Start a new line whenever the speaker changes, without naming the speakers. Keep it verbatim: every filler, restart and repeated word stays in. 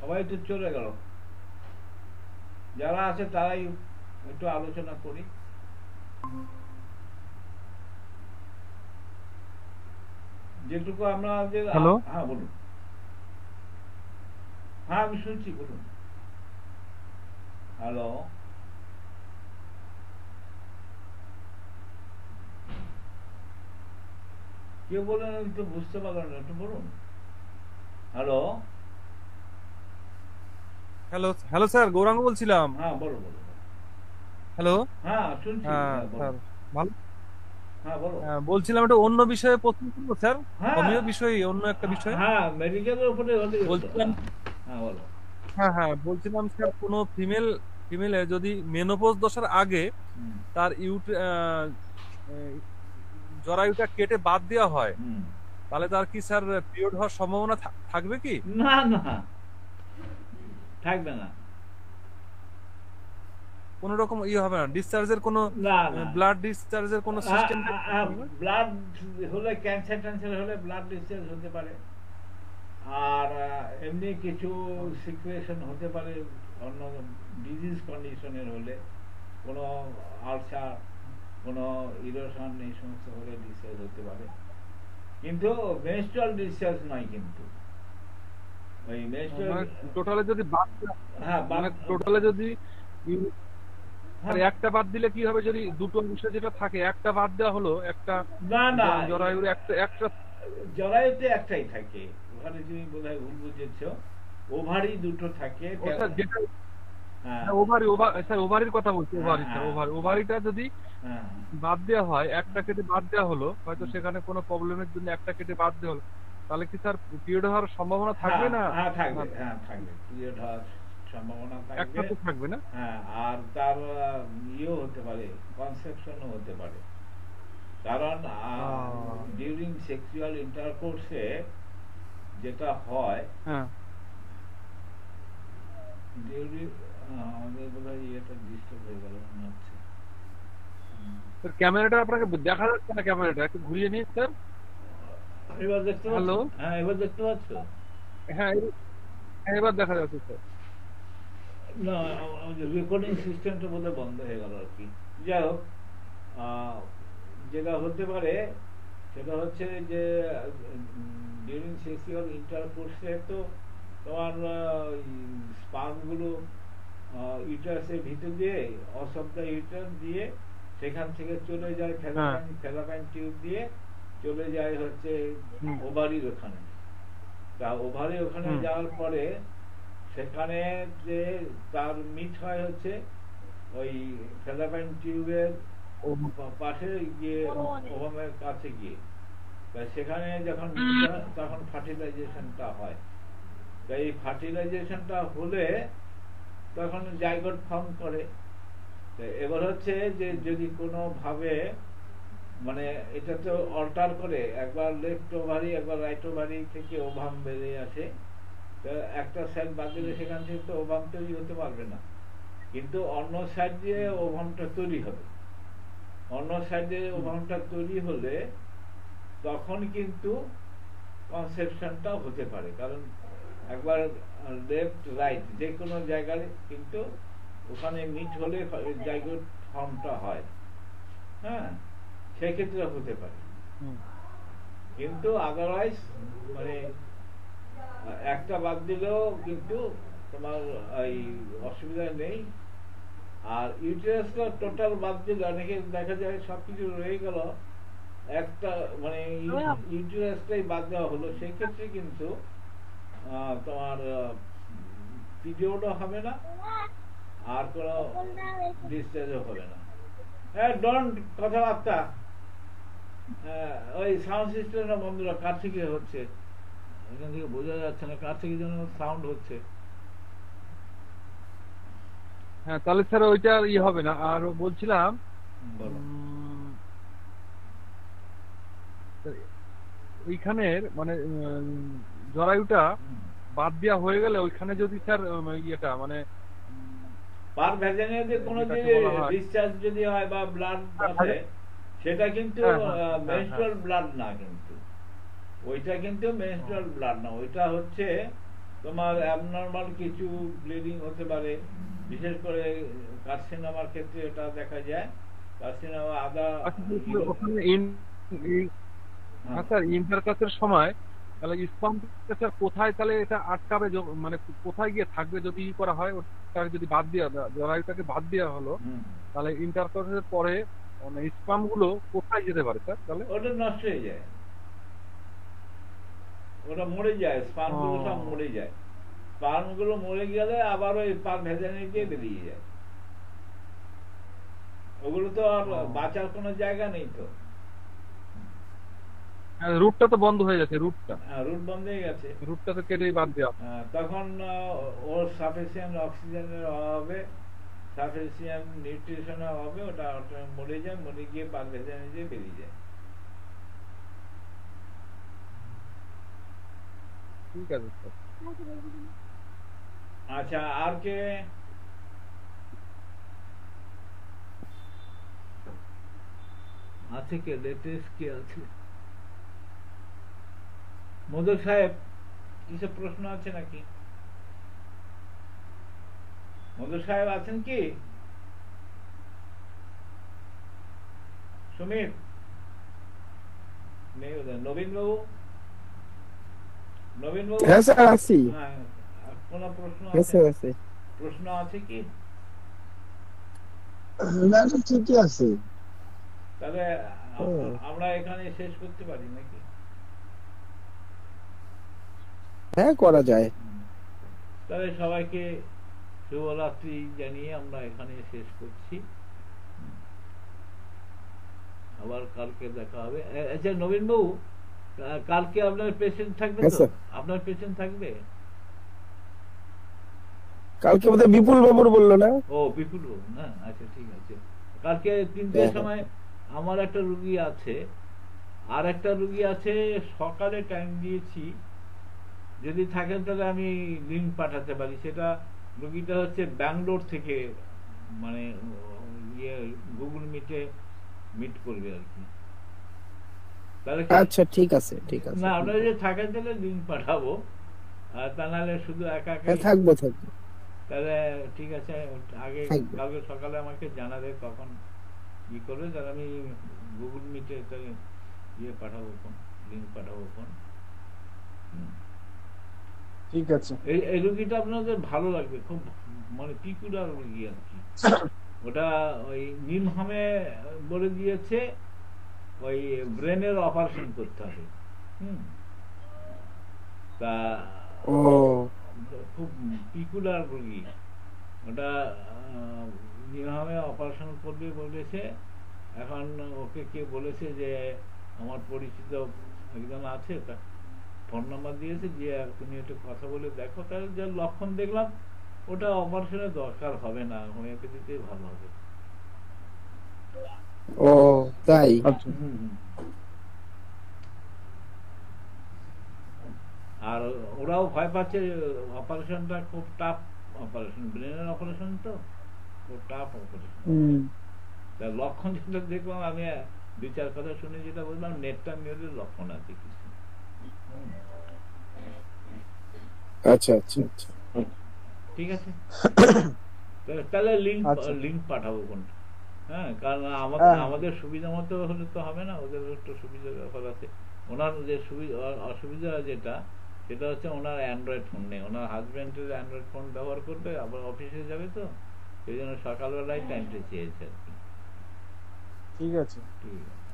সবাই তো চলে গেল, যারা আছে তারাই একটু আলোচনা করি। যেটুকু আমরা যে
হ্যালো
হ্যাঁ বলুন। হ্যাঁ আমি শুনছি, বলুন। হ্যালো। কেউ বলেন, আমি তো বুঝতে পারলাম না, একটু বলুন। Hello.
Hello hello sir, Gouranga বলছিলাম।
হ্যাঁ বলো বলো বলো।
হ্যালো।
হ্যাঁ শুনছি,
হ্যাঁ
হ্যাঁ বলো।
স্যার, ভালো।
হ্যাঁ বলো।
হ্যাঁ, বলছিলাম একটা অন্য বিষয়ে প্রশ্ন করবো স্যার।
হ্যাঁ
হোমিও বিষয়ে, অন্য একটা বিষয়ে
হ্যাঁ মেডিকেলের উপরে হলেই হতো,
বলছিলাম।
হ্যাঁ। হ্যাঁ বলো।
হ্যাঁ হ্যাঁ, বলছিলাম স্যার, কোনো ফিমেল ফিমেলে যদি মেনোপজ দশার আগে
হুম
তার ইউট আহ, আহ, জরায়ুটা কেটে বাদ দেওয়া হয়,
হুম।
তাহলে তার কি স্যার পিরিয়ড হওয়ার সম্ভাবনা থা- থাকবে কি?
না না, থাকবে না।
কোনো রকম ইয়ে হবে না? ডিসচার্জের কোনো
না না।
ব্লাড ডিসচার্জের কোনো সিস্টেম থাকবে?
ব্লাড হলে, ক্যান্সার ট্যান্সার হলে ব্লাড ডিসচার্জ হতে পারে। আর আহ, এমনি কিছু সিচুয়েশন হতে পারে, অন্য ডিজিজ কন্ডিশনের হলে, কোনো আলসার, কোনো ইরোশন, এই সমস্ত হলে ডিসচার্জ হতে পারে। কিন্তু মেনস্ট্রুয়াল ডিসচার্জ নয় কিন্তু। ওই মেনস্ট্রুয়াল,
মানে টোটালে যদি বাদ দেওয়া-
হ্যাঁ
মানে
বাদ,
টোটালে যদি ইউ- আর
হ্যাঁ।
একটা বাদ দিলে কি হবে, যদি দুটো অংশ যেটা থাকে একটা বাদ দেওয়া হলো, একটা
না না,
জ- জরায়ুর একটা একটা
জরায়ুতে একটাই থাকে। ওখানে তুমি বোধহয় ভুল বুঝেছ। ওভারি দুটো থাকে।
ওটা যেটা
হ্যাঁ
ওভারি, ওভার স্যার, ওভারির কথা বলছি,
হ্যাঁ
ওভারি স্যার,
হ্যাঁ
ওভারি
হ্যাঁ
ওভারিটা যদি
হ্যাঁ
বাদ দেওয়া হয়, একটা কেটে বাদ দেওয়া হলো, হয়তো
হ্যাঁ
সেখানে কোনো প্রবলেমের জন্য একটা কেটে বাদ দেওয়া হলো, তাহলে কি স্যার পিরিয়ড হওয়ার সম্ভাবনা থাকবে
হ্যাঁ
না?
হ্যাঁ
না,
থাকবে, হ্যাঁ থাকবে, পিরিয়ড হওয়ার সম্ভাবনা
একটা
থাকবে।
তো থাকবে না?
হ্যাঁ, আর তার আহ, ইয়েও হতে পারে, কনসেপশনও হতে পারে। কারণ
আহ,
ডিউরিং সেক্সুয়াল ইন্টারকোর্সে যেটা হয়,
হ্যাঁ
ডিউরিং, আমাদের বোধহয় ইয়েটা ডিস্টার্ব হয়ে গেল মনে হচ্ছে। হুম।
স্যার, ক্যামেরাটা আপনাকে দেখা যাচ্ছে না, ক্যামেরাটা একটু ঘুরিয়ে নিন স্যার।
এবার দেখতে পাচ্ছ?
হ্যালো।
হ্যাঁ এবার দেখতে পাচ্ছ?
হ্যাঁ এবার হ্যাঁ, এবার দেখা যাচ্ছে স্যার।
না, আমাদের রেকর্ডিং সিস্টেমটা বোধহয় বন্ধ হয়ে গেল আর কি। যাই হোক, আহ, যেটা হতে পারে সেটা হচ্ছে যে ডিউরিং সেক্সুয়াল ইন্টারকোর্সে তো তোমার স্পার্মগুলো ইউটারাসের ভিতর দিয়ে, অসবদা ইউটার দিয়ে, সেখান থেকে চলে যায়
হ্যাঁ।
ফেলাপাইন ফেলাপাইন টিউব দিয়ে, চলে যায় হচ্ছে
হুম
ওভারির ওখানে। তা ওভারি ওখানে
হুম
যাওয়ার পরে সেখানে যে তার মিট হয় হচ্ছে ওই ফেলাপাইন টিউবের
ও,
পাশে গিয়ে, ওভামের কাছে গিয়ে, তা সেখানে যখন meet হয়, তখন ফার্টিলাইজেশনটা হয়। তা এই ফার্টিলাইজেশনটা হলে তখন জাইগোট ফর্ম করে। তো এবার হচ্ছে যে যদি কোনো ভাবে, মানে এটা তো অল্টার করে, একবার লেফট ওভারি একবার রাইট ওভারি থেকে ওভাম বেরিয়ে আসে। তো একটা সাইড বাদ দিলে সেখান থেকে তো ওভাম তৈরি হতে পারবে না, কিন্তু অন্য সাইড দিয়ে ওভামটা তৈরি হবে। অন্য সাইডে
হুম
ওভামটা তৈরি হলে তখন কিন্তু কনসেপশনটা হতে পারে, কারণ একবার লেফট রাইট যে কোনো জায়গায় কিন্তু ওখানে মিট হলে জায়গা ফর্মটা হয়। হ্যাঁ, সেক্ষেত্রে হতে পারে।
হুম
কিন্তু আদারওয়াইজ, মানে একটা বাদ দিলেও কিন্তু তোমার এই অসুবিধা নেই। আর ইউটেরাসটা টোটাল বাদ দিলে অনেকে দেখা যায় সবকিছু রয়ে গেল, একটা মানে ইউটেরাসটাই বাদ দেওয়া হলো, সেক্ষেত্রে কিন্তু আহ, তোমার পিরিয়ডও হবে না, আর কোনো ডিসচার্জও হবে না। হ্যাঁ ডন্ট কথাবার্তা, আহ, ওই সাউন্ড সিস্টেমটা বন্ধ রাখ। কার থেকে হচ্ছে এখান থেকে বোঝা যাচ্ছে না, কার থেকে যেন সাউন্ড হচ্ছে।
হ্যাঁ, তাহলে স্যার ওইটা আর ইয়ে হবে না। আর বলছিলাম,
হুম, বলো।
উম, ওইখানের মানে উম, জরায়ুটা
হুম।
বাদ দেওয়া হয়ে গেলে ওইখানে যদি স্যার উম, ইয়েটা মানে উম,
পার ভ্যাজানে যে কোনো যে
যেটাকে বলা হয়,
ডিসচার্জ যদি হয় বা ব্লাড
হ্যাঁ
আসে, সেটা কিন্তু
হ্যাঁ হ্যাঁ হ্যাঁ
মেনস্ট্রুয়াল ব্লাড না কিন্তু। ওইটা কিন্তু
ও,
মেনস্ট্রুয়াল ব্লাড না, ওইটা হচ্ছে তোমার অ্যাবনর্মাল কিছু ব্লিডিং হতে পারে, বিশেষ করে কার্সিনোমার ক্ষেত্রে এটা দেখা যায়। কার্সিনোমা আদা
ওখানে আচ্ছা ইন্টারকাস্টের সময় তাহলে স্পাম প্রেসার কোথায় তাহলে এটা আটকাবে, য- মানে কোথায় গিয়ে থাকবে যদি ই করা হয়, ওটাকে যদি বাদ দেওয়া জরায়ুটাকে বাদ দেওয়া হলো, তাহলে ইন্টারকাস্টের পরে মানে স্পাম গুলো কোথায় যেতে পারে স্যার তাহলে?
ওটা নষ্ট হয়ে যায়, ওটা মরে যায়, স্পার্ম গুলো সব মরে যায়। স্পার্ম গুলো মরে গেলে আবার ওই পার ভেজানে গিয়ে বেরিয়ে যায়। ওগুলো তো আর বাঁচার কোনো জায়গা নেই তো,
রুটটা তো বন্ধ হয়ে যাচ্ছে, রুটটা
রুট বন্ধ হয়ে গেছে,
রুটটা তো কেটেই বাদ দেওয়া।
আহ, তখন আহ, ওর সাফিসিয়েন্ট অক্সিজেনের অভাবে, সাফিসিয়েন্ট নিউট্রিশনের অভাবে ওটা ওটা মরে যায়, মরে গিয়ে পার ভেজানে গিয়ে বেরিয়ে যায়।
ঠিক আছে স্যার।
আচ্ছা, আর কে আছে? কে লেটেস্ট কে আছে? মধু সাহেব, কিসব প্রশ্ন আছে নাকি? মধু সাহেব আছেন কি? সুমিত নেই ওদের। নবীন বাবু, নবীন বাবু
হ্যাঁ স্যার আছি।
হ্যাঁ, কোন প্রশ্ন
হ্যাঁ
আছে?
স্যার আছে।
প্রশ্ন আছে কি?
না না ঠিকই আছে।
তাহলে আ-
হুম।
আমরা এখানে শেষ করতে পারি নাকি?
হ্যাঁ করা যায়।
তাহলে সবাইকে শুভরাত্রি জানিয়ে আমরা এখানে শেষ করছি। আবার কালকে দেখা হবে। এ- আচ্ছা নবীন বাবু, আহ, কালকে আপনার পেশেন্ট থাকবে
হ্যাঁ
তো?
স্যার।
আপনার পেশেন্ট থাকবে?
কালকে বোধহয় বিপুল বাবুর বললো না?
ও বিপুল বাবু না, আচ্ছা ঠিক আছে। কালকে তিনটের
হ্যাঁ,
সময় আমার একটা রুগী আছে, আর একটা রুগী আছে, সকালে টাইম দিয়েছি, যদি থাকেন তাহলে আমি লিঙ্ক পাঠাতে পারি। সেটা রুগীটা হচ্ছে ব্যাঙ্গালোর থেকে, মানে উম, ইয়ে গুগল মিটে মিট করবে আর কি। তাহলে কি-
আচ্ছা ঠিক আছে ঠিক আছে।
না আপনারা যদি থাকেন তাহলে লিঙ্ক পাঠাবো, আর তা নাহলে শুধু একা
হ্যাঁ
একা।
থাকবো থাকবো।
তাহলে ঠিক আছে, আগে
থাকবো।
কালকে সকালে আমাকে জানাবে কখন কি করবে, তাহলে আমি গুগল মিটে তাহলে ইয়ে পাঠাবো, ফোন লিঙ্ক পাঠাবো ফোন।
ঠিক আছে।
এই এই রুগীটা আপনাদের ভালো লাগবে, খুব মানে পিকুলার রুগী আর কি। ওটা ওই নিমহামে বলে দিয়েছে ওই ব্রেনের অপারেশন করতে হবে। হুম, তা
ও
খুব পিকুলার রুগী ওটা, নিমহামে অপারেশন করবে বলেছে। এখন ওকে কে বলেছে যে আমার পরিচিত একজন আছে, তা ফোন নাম্বার দিয়েছে, যে তুমি একটু কথা বলে দেখো। তাহলে যা লক্ষণ দেখলাম, ওটা অপারেশনের দরকার হবে না, হোমিওপ্যাথিতে ভালো হবে।
ও তাই?
হুম, হুম। আর ওরাও ভয় পাচ্ছে, অপারেশনটা খুব টাফ অপারেশন, ব্রেনের অপারেশন তো খুব টাফ অপারেশন।
হুম।
তা লক্ষণ যেটা দেখলাম, আমি দুই চার কথা শুনে যেটা বললাম, নেটটা মিউরের লক্ষণ আছে কিছু। হুম,
আচ্ছা আচ্ছা আচ্ছা।
ঠিক আছে। তাহলে- তাহলে লিঙ্ক
আচ্ছা।
লিঙ্ক পাঠাবো কোনটা? হ্যাঁ, কারণ আমাদের
হ্যাঁ।
আমাদের সুবিধা মতো হলে তো হবে না, ওদের একটু সুবিধার ব্যাপার আছে। ওনার যে সুবিধা অসুবিধা যেটা, সেটা হচ্ছে ওনার অ্যান্ড্রয়েড ফোন নেই। ওনার হাজব্যান্ডের অ্যান্ড্রয়েড ফোন ব্যবহার করবে, আবার অফিসে যাবে, তো সেই জন্য সকালবেলায় টাইমটা চেয়েছে আর কি।
ঠিক আছে।
ঠিক আছে।